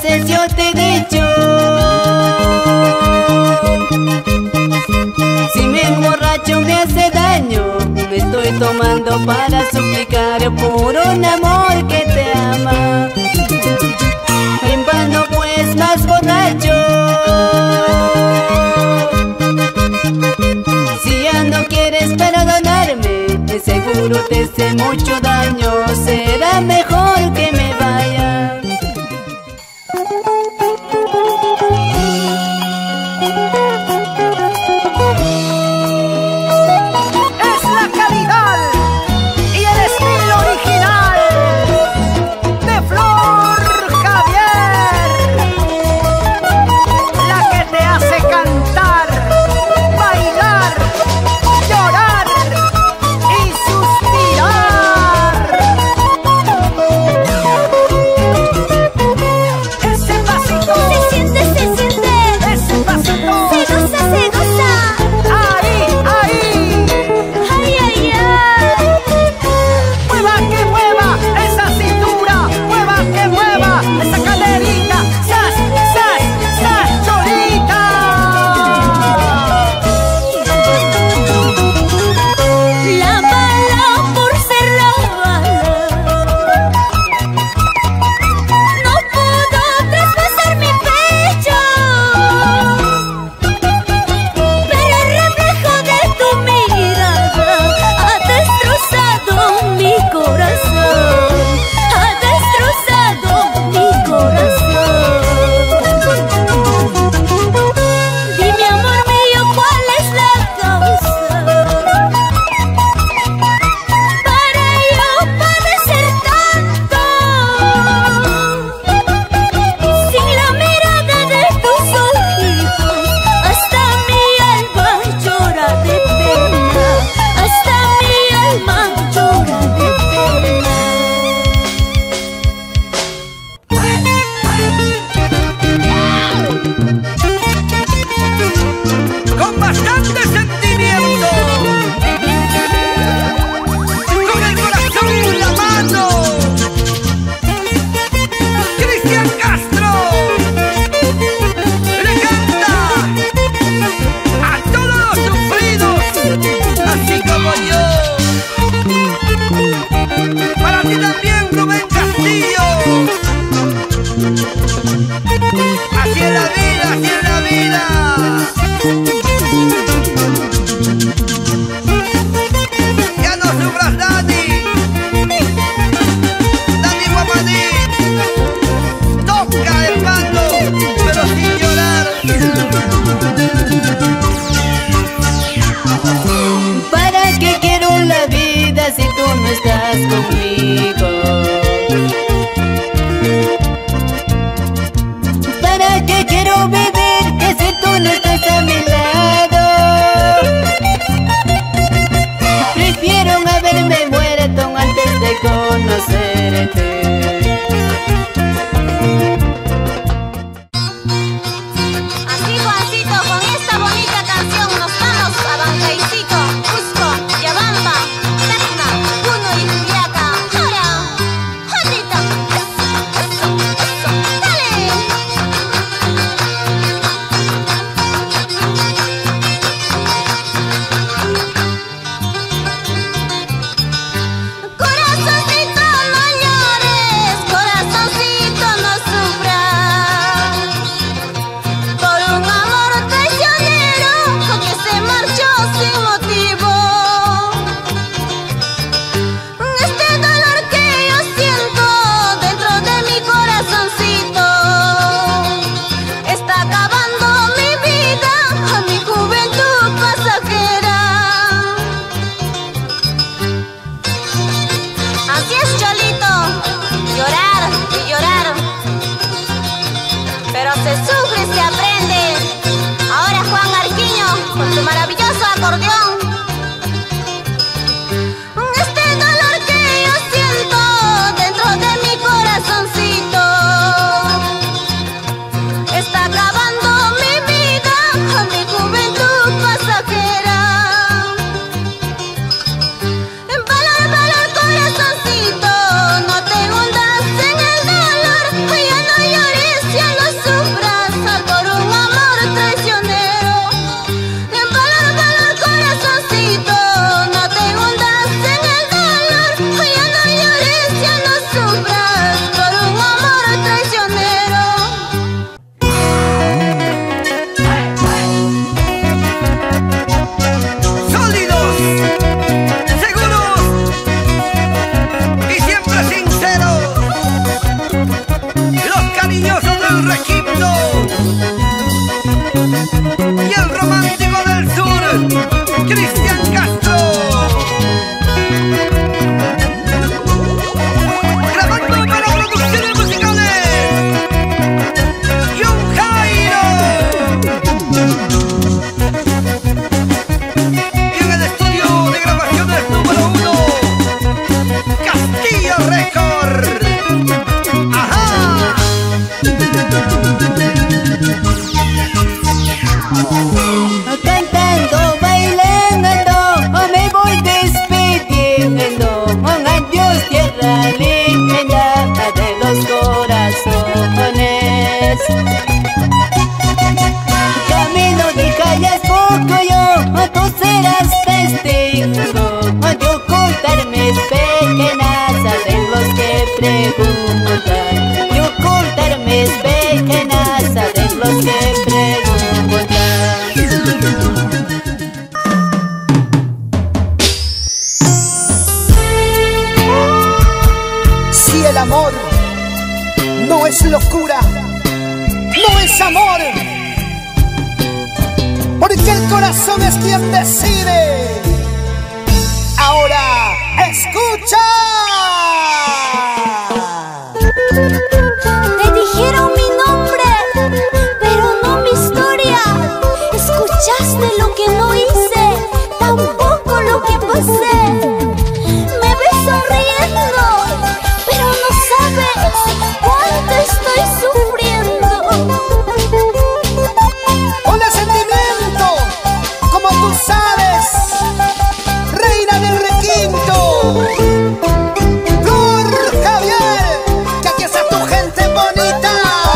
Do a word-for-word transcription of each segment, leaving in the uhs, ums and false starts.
veces yo te he dicho, si me emborracho me hace daño. Me estoy tomando para suplicar por un amor que te ama. En vano pues más borracho. Si ya no quieres perdonarme, de seguro te hice mucho daño. Será mejor que me vaya. Corazoncito, no llores. pues. Camino de calles poco yo, tú serás testigo de ocultar mis pequeñas arreglos que preguntan, de ocultar mis pequeñas arreglos que preguntan. Si el amor no es locura, no es amor, porque el corazón es quien decide. Ahora escucha. Te dijeron mi nombre, pero no mi historia. Escuchaste lo que no hice, tampoco lo que pasé. Me ves sonriendo, pero no sabes cuánto estoy sufriendo. Con el sentimiento, como tú sabes, reina del requinto, Flor Javier, que aquí está tu gente bonita.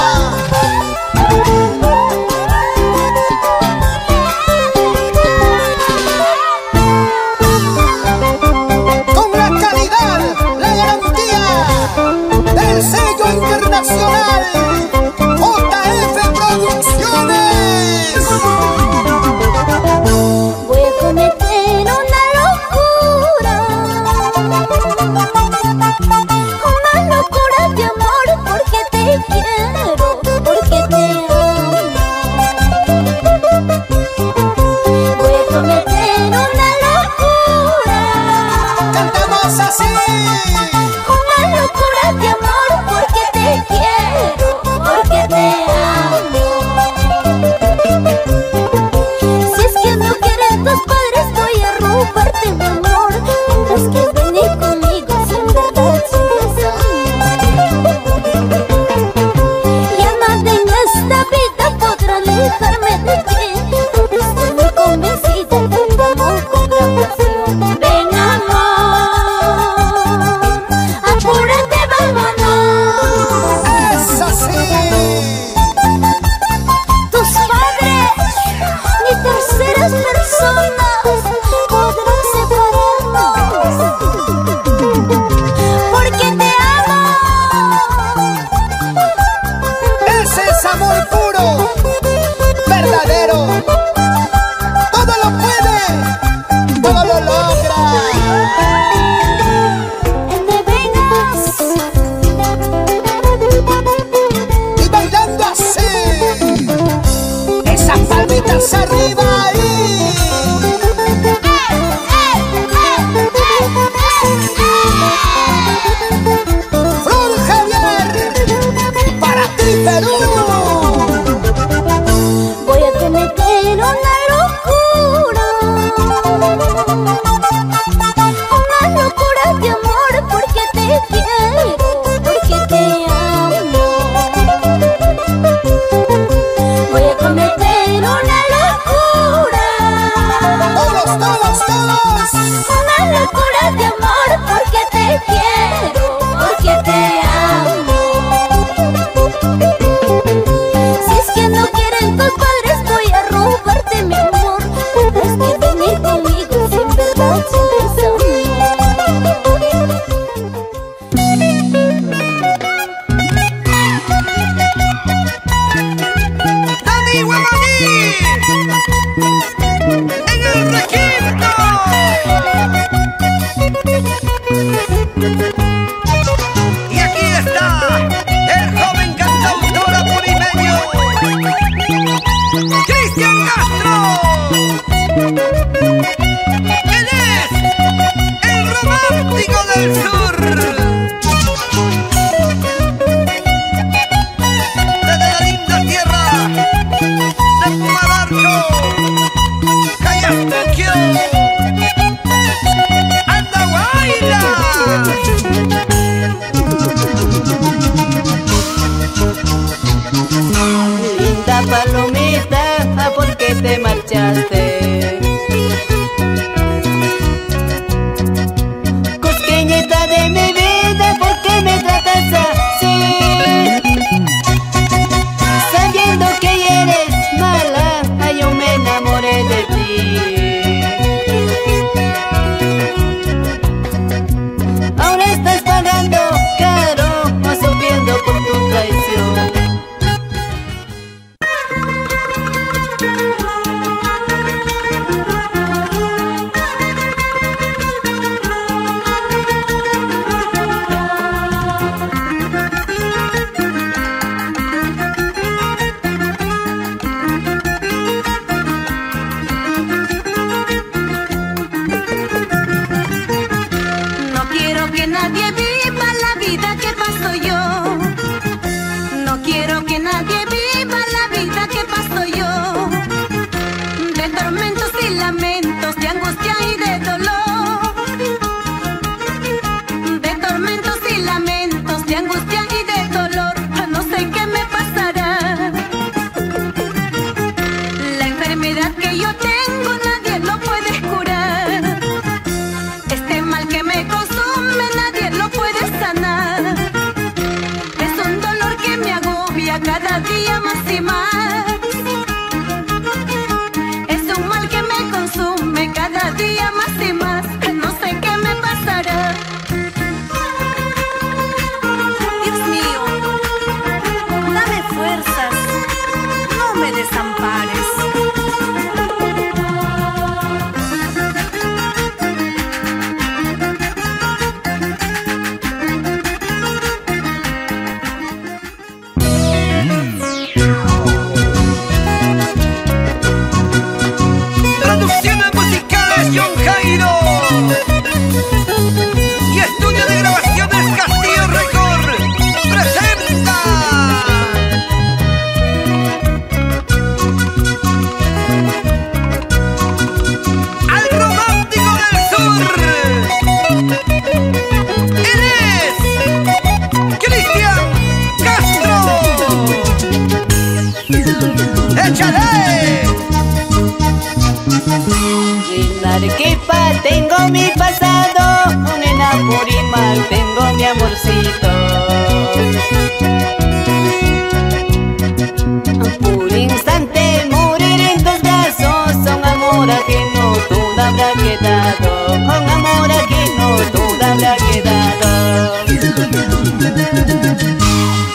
Con la calidad, la garantía del sello internacional J F Producciones. Voy a cometer una locura, una locura de amor, porque te quiero, porque te amo. Voy a cometer una locura, Cantamos así. una locura de amor, porque te quiero, porque te amo. Si es que no quieren tus padres, voy a robarte mi amor. Tendrás que venir conmigo sin verdad, sin razón. Ya nada en esta vida podrá alejarme de ti, porque estoy muy convencida de tu amor con gran pasión. Ven, amor, apúrate, vámonos. Es así. Tus padres ni terceras personas podrán separarnos, porque te amo. Ese es amor puro, verdadero. Todo lo puede, todo lo logra. Te vengas Y bailando así, esas palmitas arriba ahí. Flor Javier, para ti Perú. voy a cometer una locura, una locura de amor, porque te quiero, porque te amo. Voy a cometer una locura, Todos, todos, todos. una locura de amor, porque te quiero, porque te amo.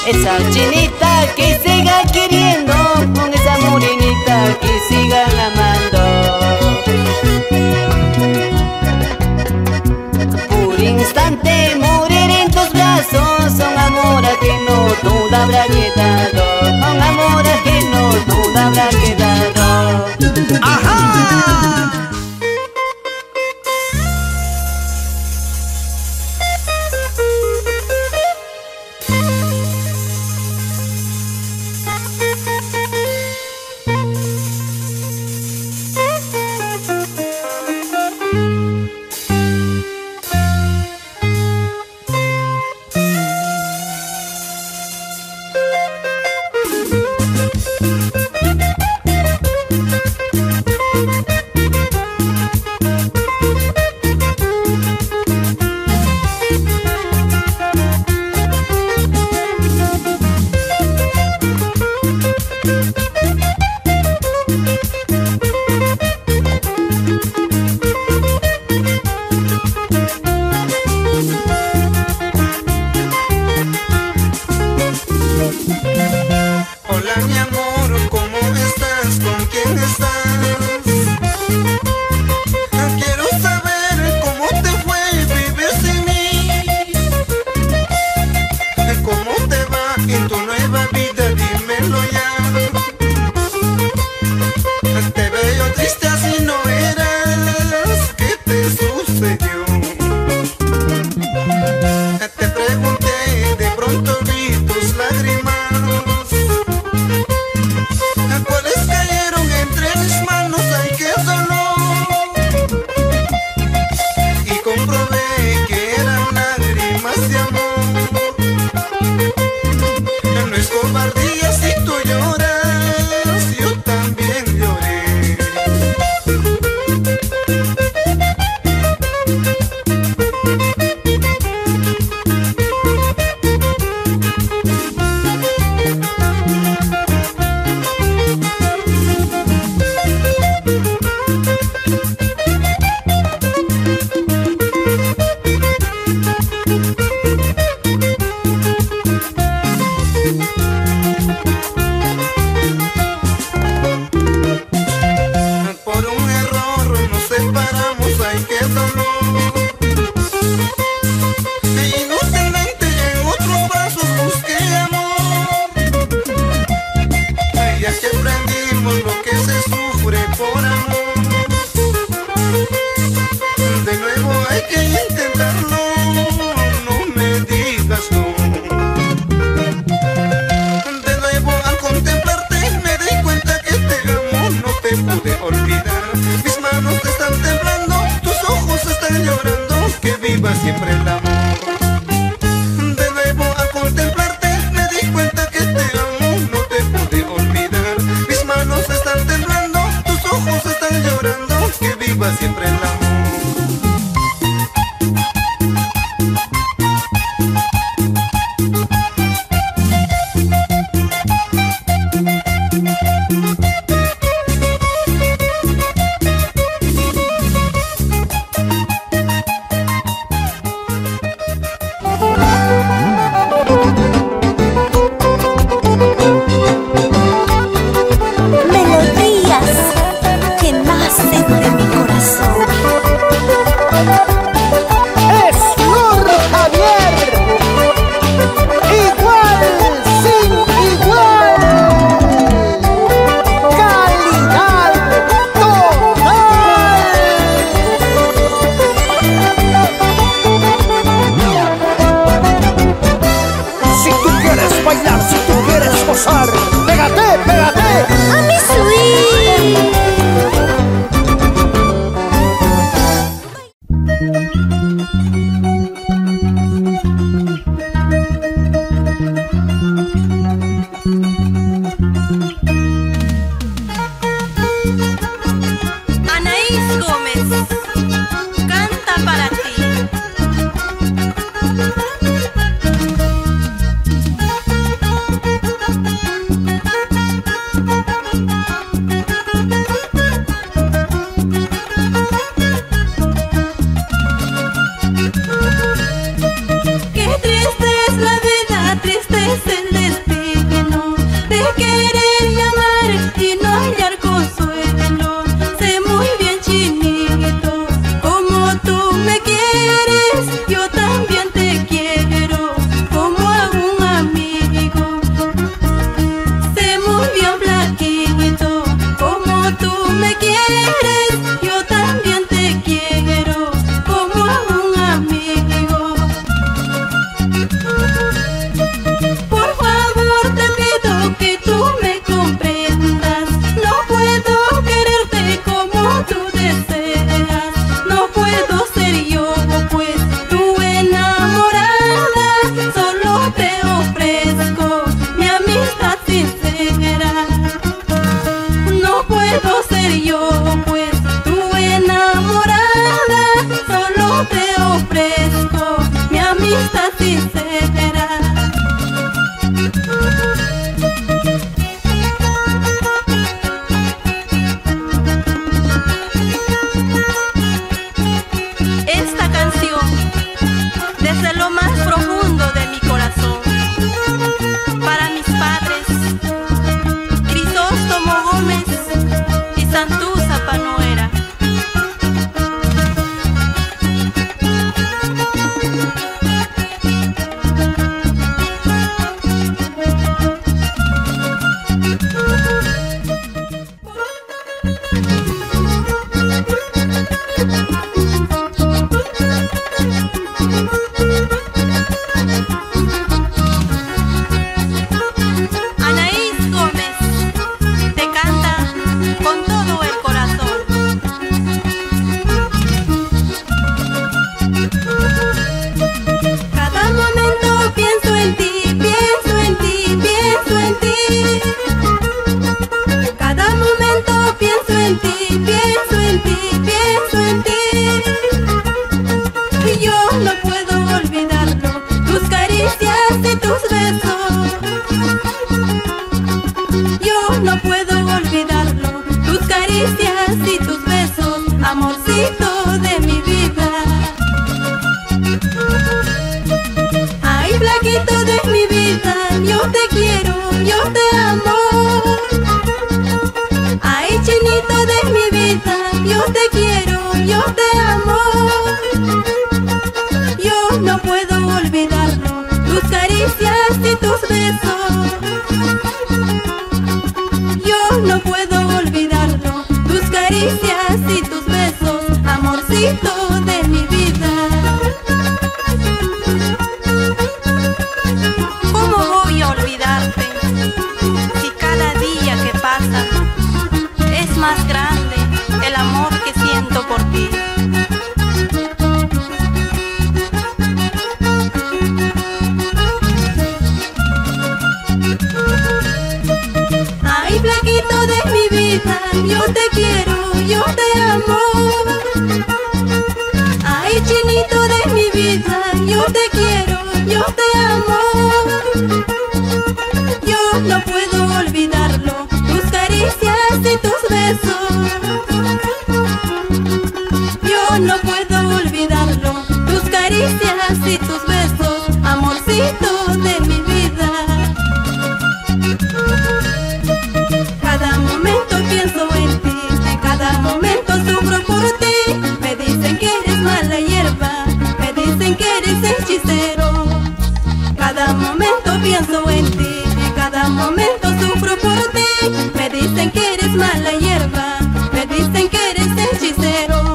esa chinita que siga queriendo, con esa morenita que sigan amando. Por instante morir en tus brazos, un amor ajeno todo habrá quedado, un amor ajeno todo habrá quedado. ¡Ajá! Hola mi amor, ¿cómo estás? ¿Con quién estás? Quiero saber cómo te fue vivir sin mí. ¿Cómo te va en tu nueva vida? Dímelo ya. Te veo triste, así no eras. ¿Qué te sucedió? Te pregunté, de pronto vi tus lágrimas. ¿Cuáles cayeron entre mis manos? ¡Ay, qué dolor! Y comprobé que eran lágrimas de amor. No es cobardía si tú lloras, yo también lloré. Por un error nos separamos, ay qué dolor. Inútilmente en otros brazos busqué amor. Ya que aprendimos lo que se sufre por amor. De nuevo hay que intentarlo, no me digas no. De nuevo al contemplarte me di cuenta que te amo, no te pude olvidar. Mis manos te están temblando, tus ojos están llorando, que viva siempre el amor. De nuevo al contemplarte me di cuenta que te amo, no te pude olvidar. Mis manos están temblando, tus ojos están llorando, que viva siempre el amor. Melodías que nacen de mi corazón. amorcito de mi vida. ¿Cómo voy a olvidarte si cada día que pasa es más grande el amor que siento por ti? Ay, flaquito de mi vida, yo te quiero, yo te amo. Ay, chinito de mi vida, yo te quiero, yo te amo. Yo no puedo olvidarlo, tus caricias y tus besos. Yo no puedo olvidarlo, tus caricias y tus besos, amorcito de mi vida. Cada momento pienso en ti, en cada momento sufro por ti. Me dicen que eres mala hierba, me dicen que eres hechicero. Cada momento pienso en ti, en cada momento sufro por ti. Me dicen que eres mala hierba, me dicen que eres hechicero.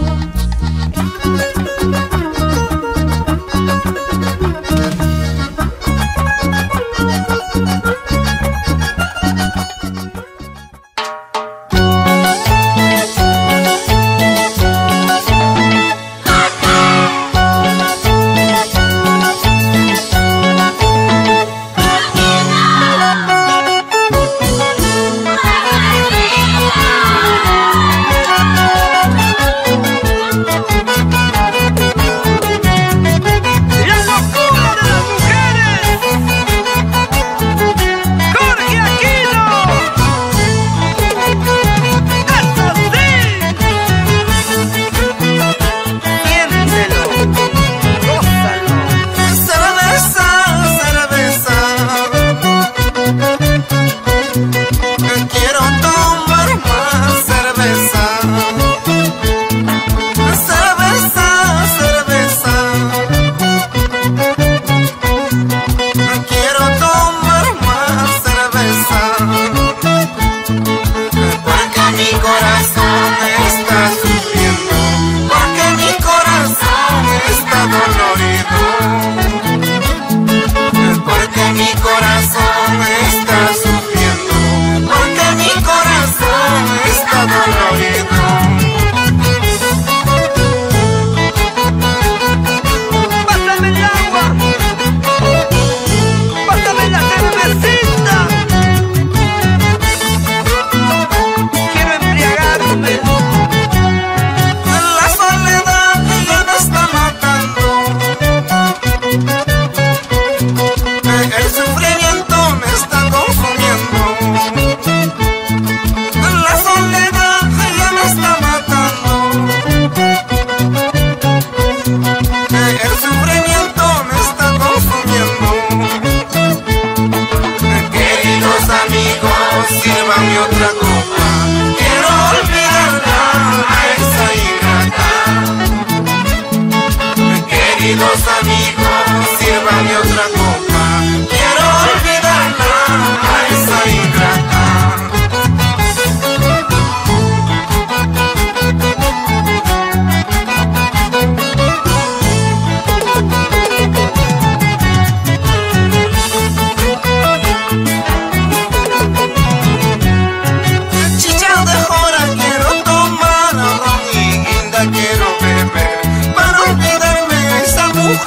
Quiero beber para olvidarme de esa mujer.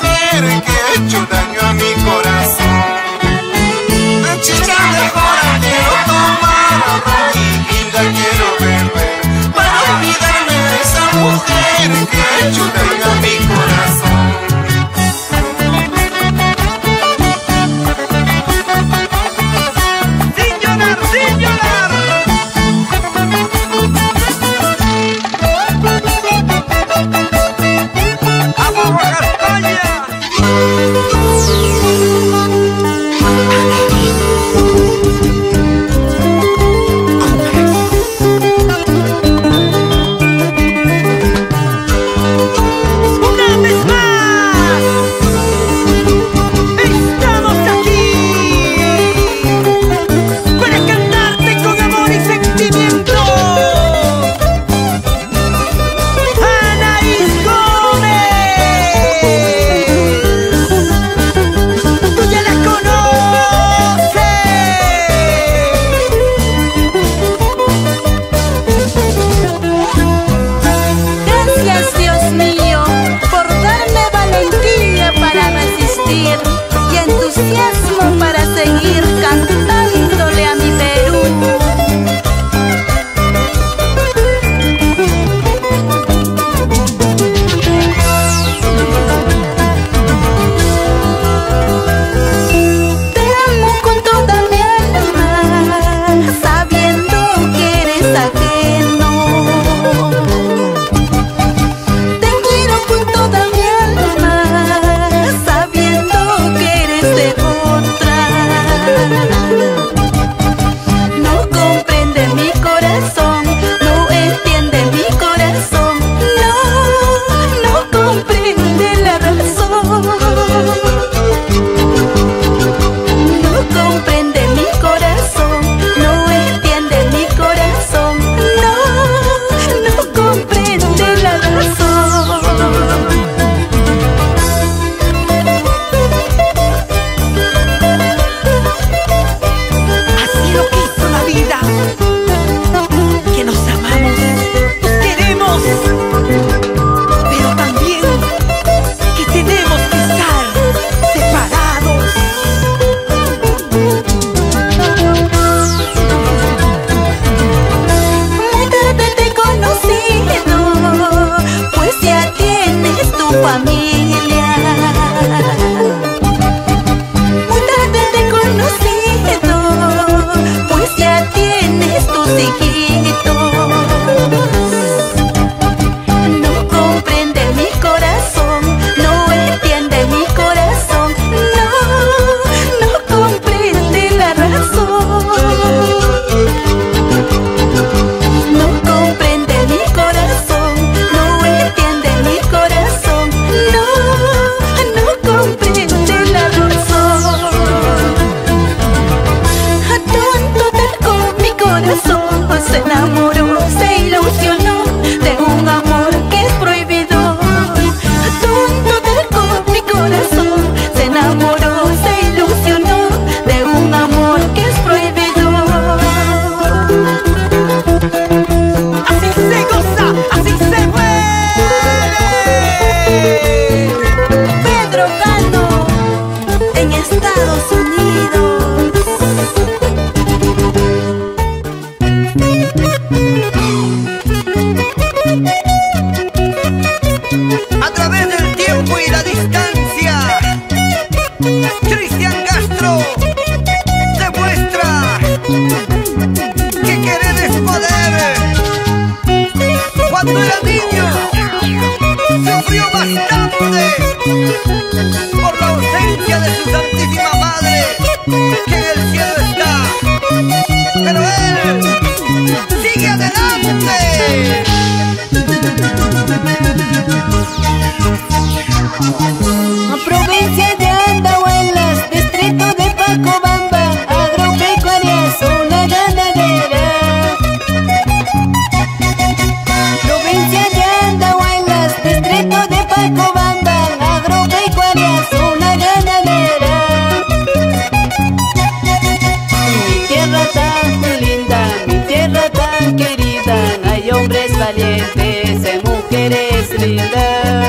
corazón se enamoró, se ilusionó de un amor que es prohibido. Tonto terco mi corazón se enamoró, se ilusionó de un amor que es prohibido. Así se goza, así se muere. Pedro Cano en Estados Unidos. A través del tiempo y la distancia, Cristian Castro demuestra que querer es poder. Cuando era niño sufrió bastante por la ausencia de su santísima madre, que en el cielo está, pero él sigue adelante. Provincia de Andahuaylas, distrito de Pacobamba, agropecuaria, zona ganadera. Provincia de Andahuaylas, distrito de Pacobamba, agropecuaria, zona ganadera. Mi tierra tan linda, mi tierra tan querida, hay hombres valientes, hay mujeres lindas.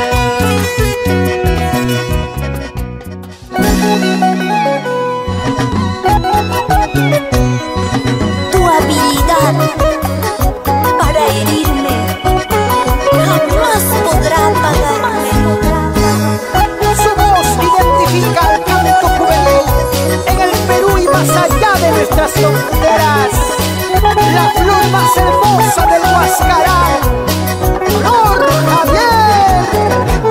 Tu habilidad para herirme jamás podrá pagarme. Su voz identifica al canto juvenil en el Perú y más allá de nuestras fronteras. La flor más hermosa del Huascaral, Flor Javier.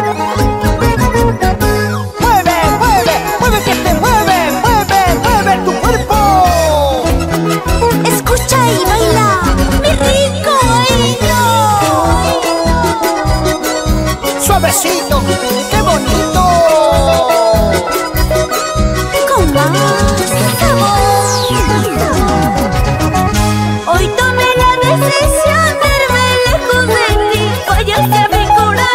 Mueve, mueve, mueve que te mueve, mueve, mueve tu cuerpo. Escucha y baila, mi rico bailo. Suavecito, qué bonito. Con más sabor. Hoy tomé la decisión de irme lejos de ti. Fallaste a mi corazón.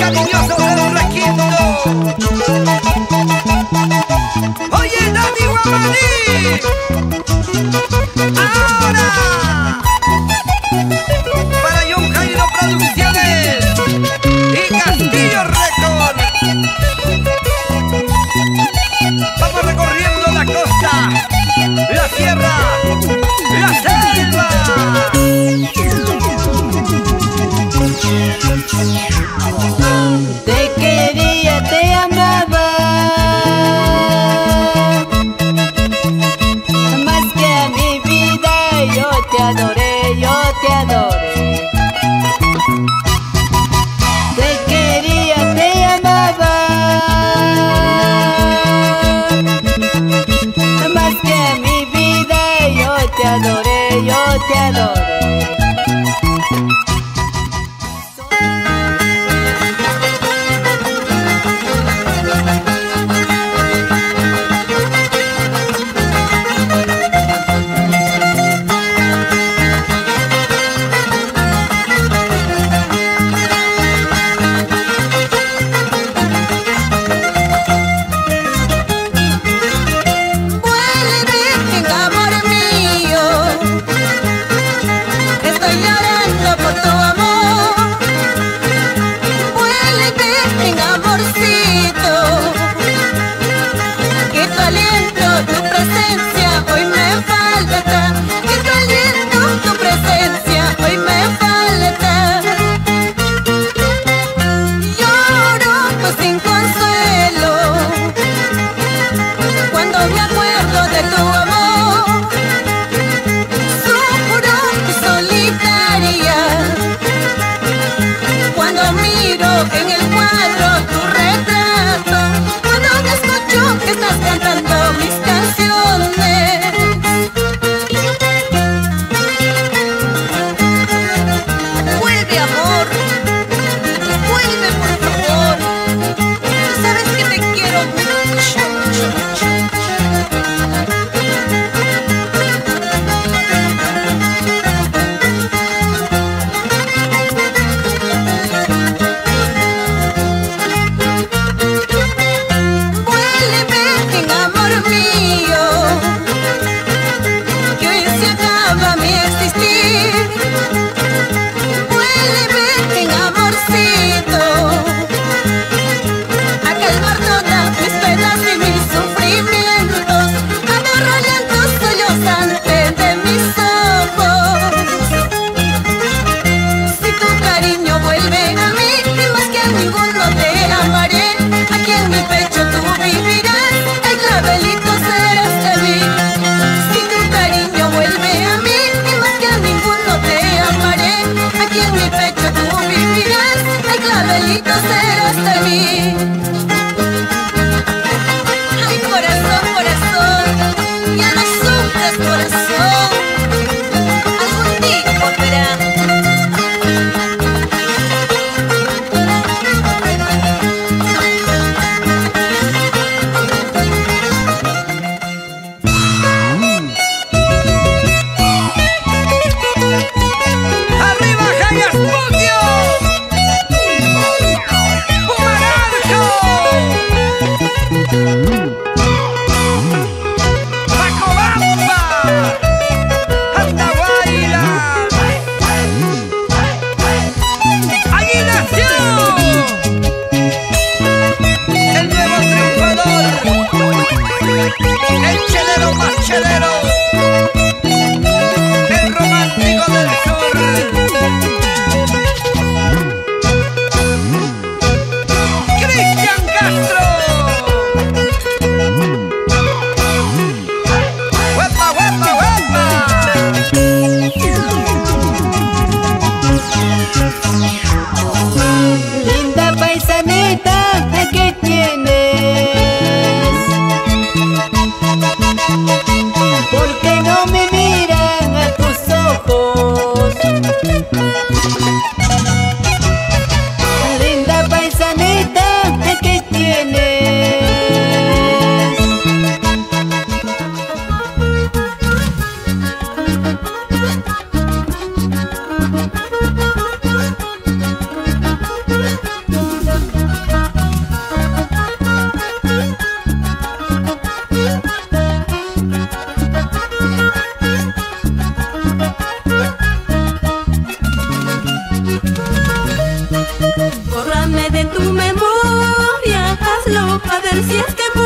cariñosos del requinto. Oye, Dani Guamaní. Ahora para John Jairo Producciones y Castillo Record. Vamos recorriendo la costa, la sierra, la selva. Te quería, te amaba, más que a mi vida. Yo te adoré, yo te adoré. Te quería, te amaba, más que a mi vida. Yo te adoré, yo te adoré. A calmar todas mis penas y mis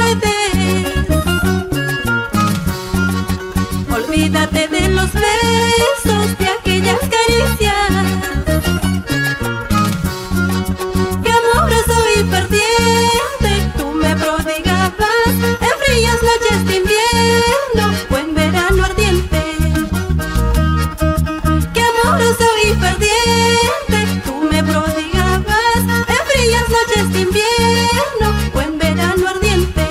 puedes. Olvídate de los besos, de aquellas caricias. Que amoroso y ferviente tú me prodigabas en frías noches de invierno o en verano ardiente. Que amoroso y ferviente tú me prodigabas en frías noches de invierno o en verano ardiente.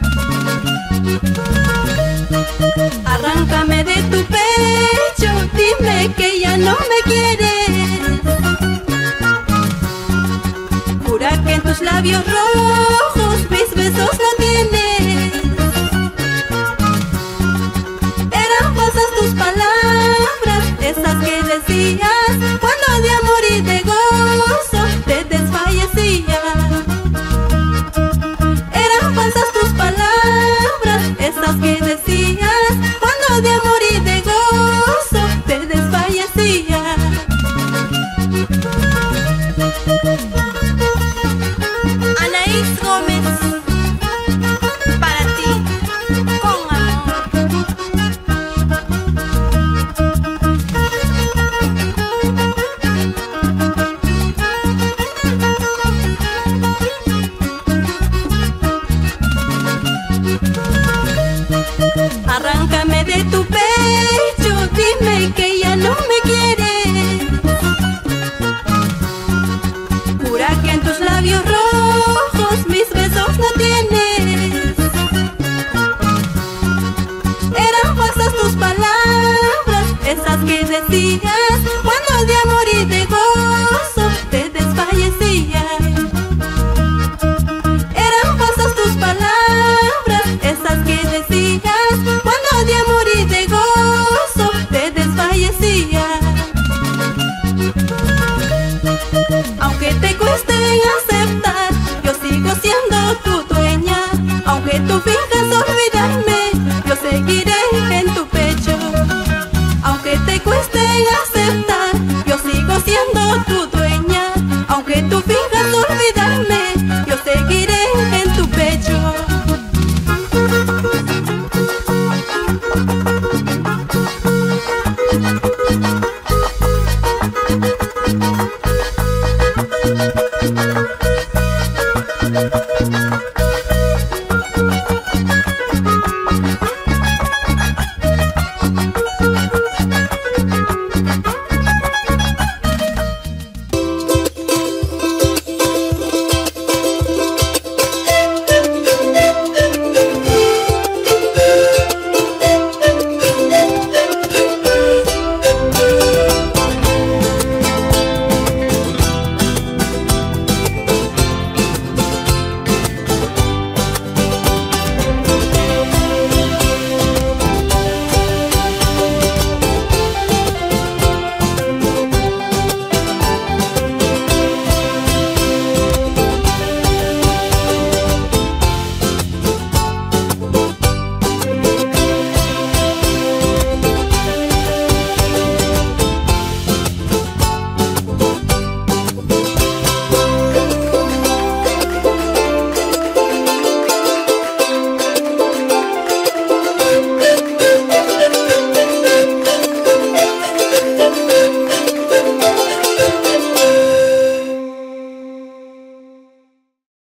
Arráncame de tu pecho, dime que ya no me quieres. Jura que en tus labios rojos mis besos no tienes. Eran falsas tus palabras, esas que decías cuando de amor y de gozo te desfallecías. Eran falsas tus palabras, esas que decías cuando de amor y de gozo te desfallecías. Anaís Gómez, para ti, con amor. Arráncame de tu pecho, dime que ya no me quieres. Jura que en tus labios rojos mis besos no tienes. Eran falsas tus palabras, esas que decías cuando de amor y de gozo te desfallecías. Eran falsas tus palabras, esas que decías cuando de amor y de gozo te desfallecías. Aunque te cueste aceptar, yo sigo siendo tu dueña. Aunque tú finjas olvidarme, yo seguiré en tu pecho. Aunque te cueste aceptar, yo sigo siendo tu dueña. Aunque tú finjas